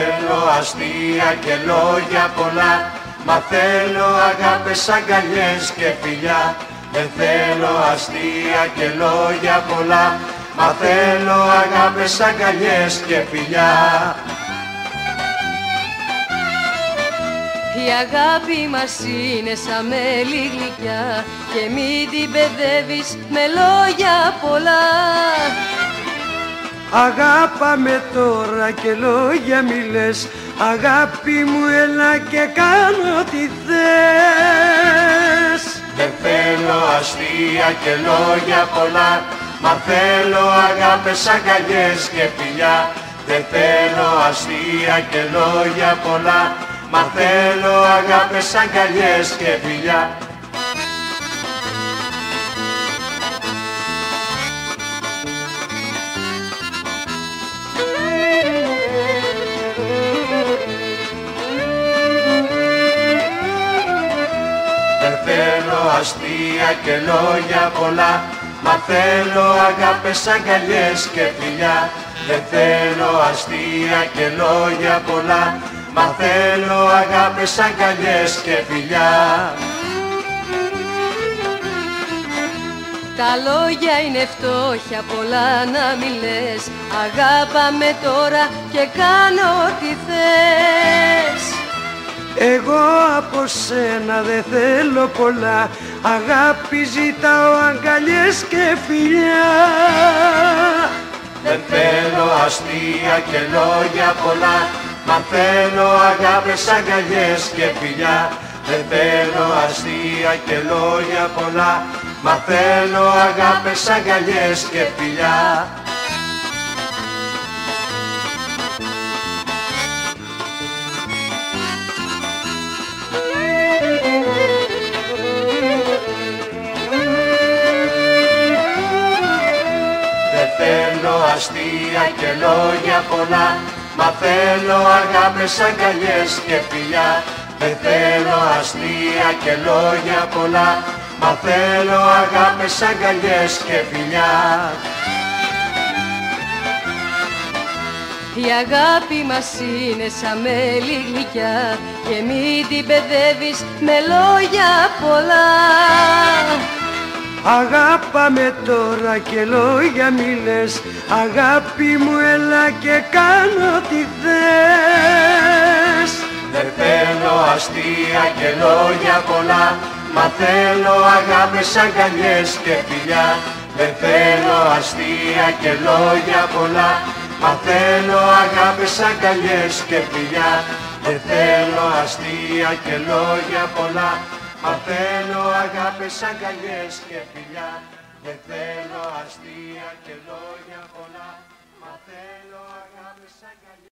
θέλω αστεία και λόγια πολλά, μα θέλω αγάπες, αγκαλιές και φιλιά. Δεν θέλω αστεία και λόγια πολλά, μα θέλω αγάπες, αγκαλιές και φιλιά. Η αγάπη μας είναι σαν μέλι γλυκιά και μην την παιδεύεις με λόγια πολλά. Αγάπα με τώρα και λόγια μη λες, αγάπη μου έλα και κάνω τι θες. Δεν θέλω αστεία και λόγια πολλά, μα θέλω αγάπες, αγκαλιές και φιλιά. Δεν θέλω αστεία και λόγια πολλά, μα θέλω αγάπες, αγκαλιές και φιλιά. Δεν θέλω αστεία και λόγια πολλά, μα θέλω αγάπες, αγκαλιές και φιλιά. Δεν θέλω αστεία και λόγια πολλά, μα θέλω αγάπες, αγκαλιές και φιλιά. Τα λόγια είναι φτώχεια, πολλά να μη λες. Αγάπα με τώρα και κάνω ό,τι θες. Εγώ από σένα δεν θέλω πολλά, αγάπη ζητάω, αγκαλιές και φιλιά. Δεν θέλω αστεία και λόγια πολλά, μα θέλω αγάπες, αγκαλιές και φιλιά. Δεν θέλω αστεία και λόγια πολλά, μα θέλω αγάπες, αγκαλιές και φιλιά. Δεν θέλω αστεία και λόγια πολλά, μα θέλω αγάπες, αγκαλιές και φιλιά. Δεν θέλω αστεία και λόγια πολλά, μα θέλω αγάπες, αγκαλιές και φιλιά. Η αγάπη μας είναι σαν μέλι γλυκιά και μην την παιδεύεις με λόγια πολλά. Αγάπα με τώρα και λόγια μη λες, αγάπη μου έλα και κάνω τι θες. Δεν θέλω αστεία και λόγια πολλά, μα θέλω αγάπες, αγκαλιές και φιλιά. Δεν θέλω αστεία και λόγια πολλά, μα θέλω αγάπες, αγκαλιές και φιλιά. Δεν θέλω αστεία και λόγια πολλά, μα θέλω αγάπες, αγκαλιές και φιλιά. Δεν θέλω αστεία και λόγια πολλά, μα θέλω αγάπες, αγκαλιές.